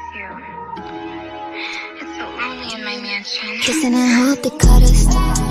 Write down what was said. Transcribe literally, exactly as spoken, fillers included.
you. It's so lonely in my mansion. Kissing and hope they cut us.